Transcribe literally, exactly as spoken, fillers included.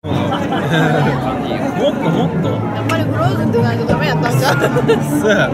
もっともっとやっぱりフローズンってないとダメやったんじゃん。 そうや